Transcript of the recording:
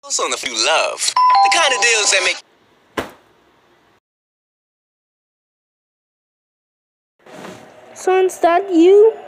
on the you love. The kind of deals that make... Son, is that you?